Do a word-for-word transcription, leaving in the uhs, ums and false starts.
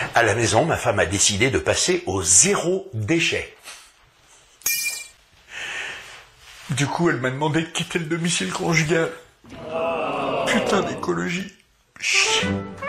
À la maison, ma femme a décidé de passer au zéro déchet. Du coup, elle m'a demandé de quitter le domicile conjugal. Putain d'écologie. Chut.